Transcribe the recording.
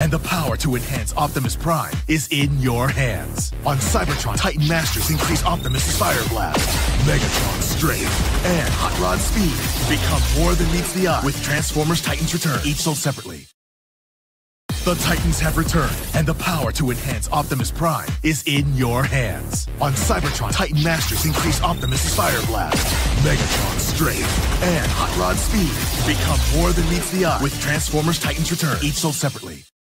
and the power to enhance Optimus Prime is in your hands. On Cybertron, Titan Masters increase Optimus' Fire Blast, Megatron Strength, and Hot Rod Speed. Become more than meets the eye with Transformers Titans Return, each sold separately. The Titans have returned, and the power to enhance Optimus Prime is in your hands. On Cybertron, Titan Masters increase Optimus' Fire Blast, Megatron Strength, and Hot Rod Speed. Become more than meets the eye with Transformers Titans Return, each sold separately.